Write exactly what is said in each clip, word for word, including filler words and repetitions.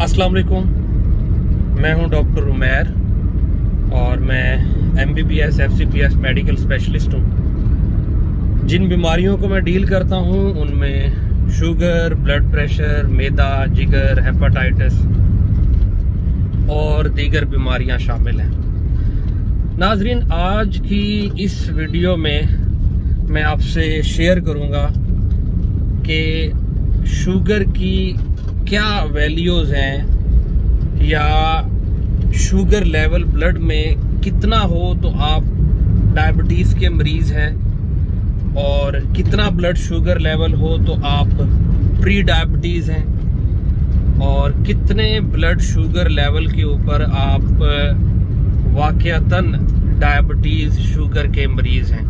अस्सलाम वालेकुम, मैं हूं डॉक्टर उमैर और मैं M B B S F C P S medical specialist हूं। जिन बीमारियों को मैं डील करता हूं उनमें शुगर, ब्लड प्रेशर, मैदा, जिगर, हेपेटाइटिस और दीगर बीमारियां शामिल हैं। नाजरीन, आज की इस वीडियो में मैं आपसे शेयर करूंगा कि शुगर की क्या वैल्यूज हैं या शुगर लेवल ब्लड में कितना हो तो आप डायबिटीज के मरीज हैं और कितना ब्लड शुगर लेवल हो तो आप प्री डायबिटीज हैं और कितने ब्लड शुगर लेवल के ऊपर आप वाकयातन डायबिटीज शुगर के मरीज हैं।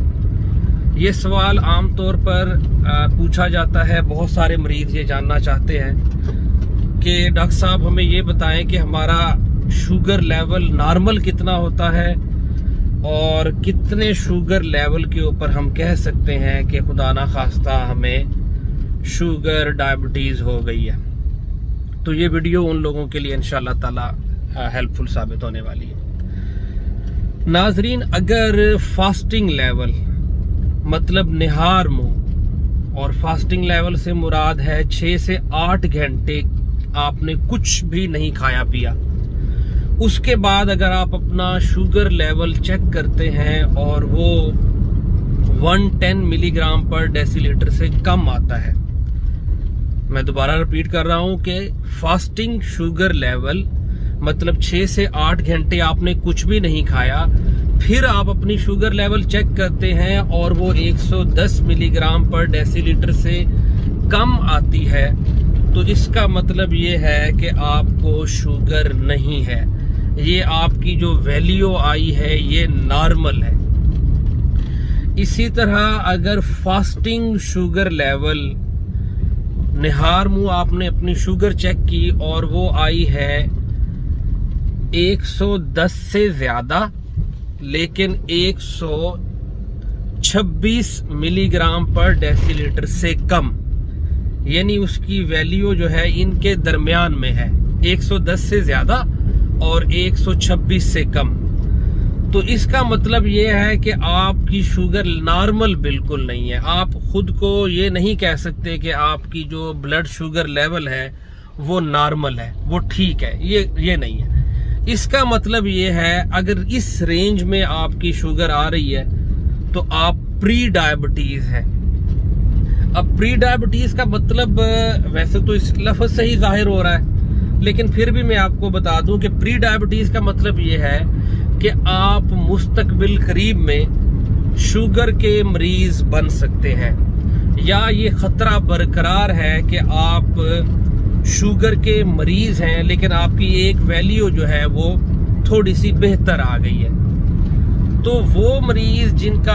ये सवाल आमतौर पर पूछा जाता है। बहुत सारे मरीज ये जानना चाहते हैं कि डॉक्टर साहब हमें ये बताएं कि हमारा शुगर लेवल नॉर्मल कितना होता है और कितने शुगर लेवल के ऊपर हम कह सकते हैं कि खुदा ना खास्ता हमें शुगर डायबिटीज हो गई है। तो ये वीडियो उन लोगों के लिए इंशाअल्लाह ताला हेल्पफुल साबित होने वाली है। नाजरीन, अगर फास्टिंग लेवल मतलब निहार मुंह, और फास्टिंग लेवल से मुराद है छह से आठ घंटे आपने कुछ भी नहीं खाया पिया, उसके बाद अगर आप अपना शुगर लेवल चेक करते हैं और वो एक सौ दस मिलीग्राम पर डेसीलीटर से कम आता है। मैं दोबारा रिपीट कर रहा हूं कि फास्टिंग शुगर लेवल मतलब छह से आठ घंटे आपने कुछ भी नहीं खाया, फिर आप अपनी शुगर लेवल चेक करते हैं और वो एक सौ दस मिलीग्राम पर डेसीलीटर से कम आती है, तो इसका मतलब ये है कि आपको शुगर नहीं है। ये आपकी जो वैल्यू आई है ये नॉर्मल है। इसी तरह अगर फास्टिंग शुगर लेवल निहार मुंह आपने अपनी शुगर चेक की और वो आई है एक सौ दस से ज्यादा लेकिन एक सौ छब्बीस मिलीग्राम पर डेसीलीटर से कम, यानी उसकी वैल्यू जो है इनके दरमियान में है, एक सौ दस से ज्यादा और एक सौ छब्बीस से कम। तो इसका मतलब ये है कि आपकी शुगर नॉर्मल बिल्कुल नहीं है। आप खुद को ये नहीं कह सकते कि आपकी जो ब्लड शुगर लेवल है वो नॉर्मल है, वो ठीक है, ये ये नहीं है। इसका मतलब ये है अगर इस रेंज में आपकी शुगर आ रही है तो आप प्री डायबिटीज हैं। अब प्री डायबिटीज का मतलब वैसे तो इस लफ्ज से ही जाहिर हो रहा है, लेकिन फिर भी मैं आपको बता दूं कि प्री डायबिटीज का मतलब ये है कि आप मुस्तकबिल करीब में शुगर के मरीज बन सकते हैं या ये खतरा बरकरार है कि आप शुगर के मरीज हैं लेकिन आपकी एक वैल्यू जो है वो थोड़ी सी बेहतर आ गई है। तो वो मरीज जिनका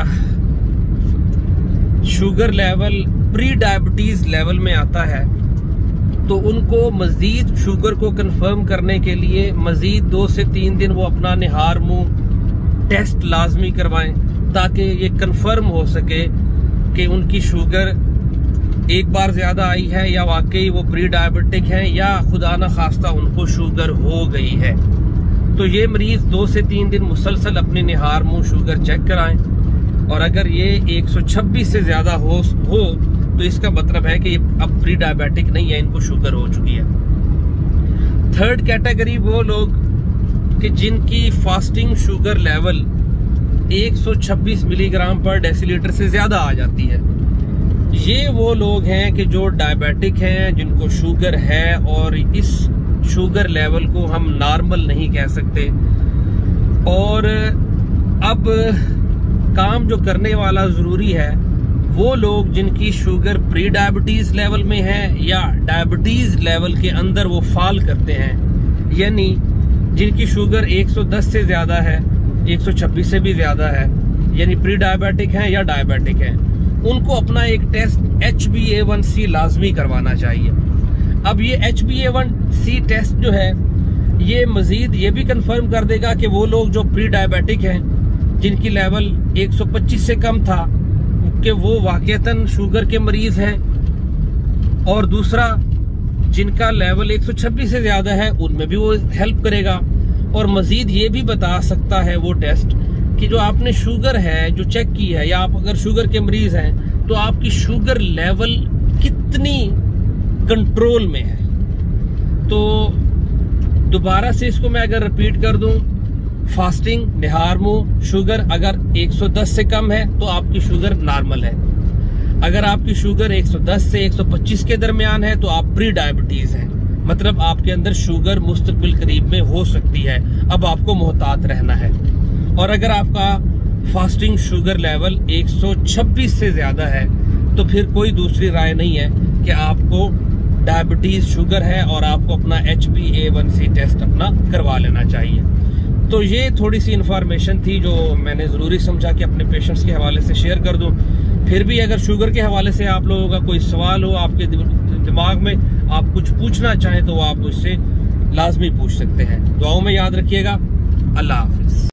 sugar level pre diabetes level में आता है तो उनको मजीद शुगर को कंफर्म करने के लिए मजीद दो से तीन दिन वो अपना निहार मुंह टेस्ट लाजमी करवाएं ताकि ये कंफर्म हो सके कि उनकी शुगर एक बार ज्यादा आई है या वाकई वो प्री डायबिटिक हैं या खुदा ना खास्ता उनको शुगर हो गई है। तो ये मरीज दो से तीन दिन मुसलसल अपने निहार मुंह शुगर चेक कराएं और अगर ये एक सौ छब्बीस से ज्यादा हो हो तो इसका मतलब है कि ये अब प्री डायबिटिक नहीं है, इनको शुगर हो चुकी है। थर्ड कैटेगरी वो लोग कि जिनकी फास्टिंग शुगर लेवल एक सौ छब्बीस मिलीग्राम पर डेसीलीटर से ज्यादा आ जाती है। ये वो लोग हैं कि जो डायबिटिक हैं, जिनको शुगर है और इस शुगर लेवल को हम नॉर्मल नहीं कह सकते। और अब काम जो करने वाला जरूरी है वो लोग जिनकी शुगर प्री डायबिटीज लेवल में है या डायबिटीज लेवल के अंदर वो फॉल करते हैं, यानी जिनकी शुगर एक सौ दस से ज्यादा है, एक सौ छब्बीस से भी ज्यादा है, यानी प्री डायबिटिक है या डायबिटिक है, उनको अपना एक test H B A one C लाजमी करवाना चाहिए। अब ये H B A one C test जो है ये मजीद ये भी कंफर्म कर देगा कि वो लोग जो प्री डायबिटिक हैं जिनकी लेवल एक सौ पच्चीस से कम था कि वो वाकईतन शुगर के मरीज हैं। और दूसरा जिनका लेवल एक सौ छब्बीस से ज्यादा है उनमें भी वो हेल्प करेगा। और मजीद ये भी बता सकता है वो टेस्ट कि जो आपने शुगर है जो चेक की है, या आप अगर शुगर के मरीज हैं तो आपकी शुगर लेवल कितनी कंट्रोल में है। तो दोबारा से इसको मैं अगर रिपीट कर दूं, फास्टिंग, निहार मुंह, शुगर अगर एक सौ दस से कम है तो आपकी शुगर नॉर्मल है। अगर आपकी शुगर एक सौ दस से एक सौ पच्चीस के दरमियान है तो आप प्री डायबिटीज हैं, मतलब आपके अंदर शुगर मुस्तकबिल करीब में हो सकती है, अब आपको मोहतात रहना है। और अगर आपका फास्टिंग शुगर लेवल एक सौ छब्बीस से ज्यादा है तो फिर कोई दूसरी राय नहीं है कि आपको डायबिटीज शुगर है और आपको अपना H B A one C test अपना करवा लेना चाहिए। तो ये थोड़ी सी इंफॉर्मेशन थी जो मैंने ज़रूरी समझा कि अपने पेशेंट्स के हवाले से शेयर कर दूं। फिर भी अगर शुगर के हवाले से आप लोगों का कोई सवाल हो, आपके दिमाग में आप कुछ पूछना चाहें तो आप मुझसे लाजमी पूछ सकते हैं। दुआओं में याद रखिएगा। अल्लाह हाफ़िज़।